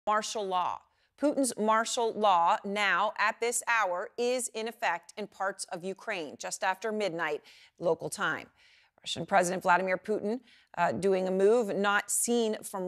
martial law. Putin's martial law now, at this hour, is in effect in parts of Ukraine, just after midnight local time. Russian President Vladimir Putin doing a move not seen from